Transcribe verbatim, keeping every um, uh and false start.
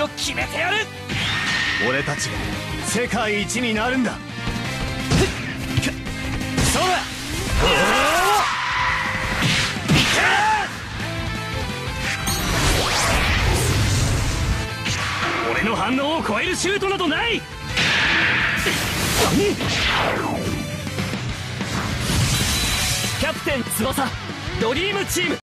を決めてやる。 俺たちが世界一になるんだ。そうだ。俺の反応を超えるシュートなどない。 キャプテン翼ドリームチーム。